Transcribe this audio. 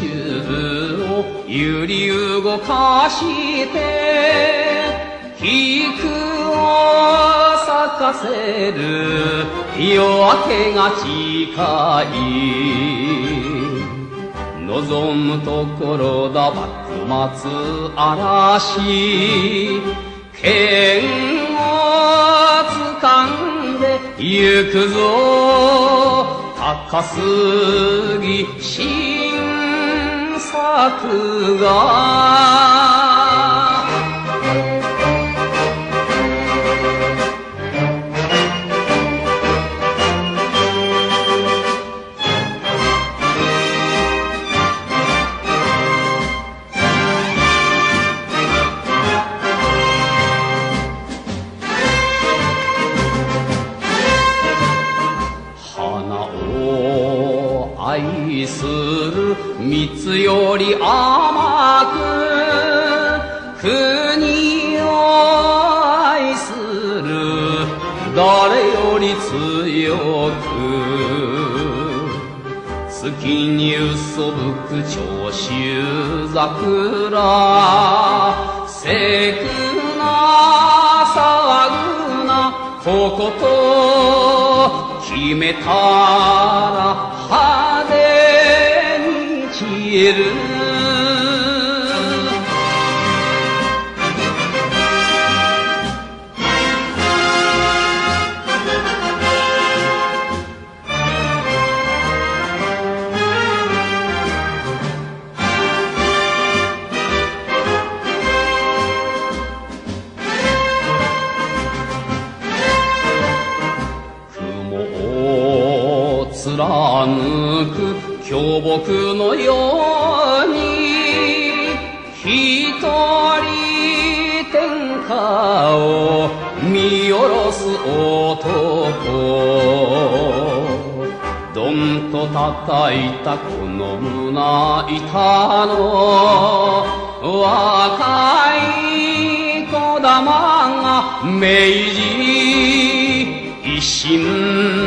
を揺り動かして菊を咲かせる夜明けが近い。望むところだ幕末嵐、剣を掴んで行くぞ高杉晋作が。愛する蜜より甘く国を愛する誰より強く月に嘘吹く長州桜せくな騒ぐなここと決めたら派手に散る。貫く巨木のように一人天下を見下ろす男、どんと叩いたこの胸板の若い子玉が明治維新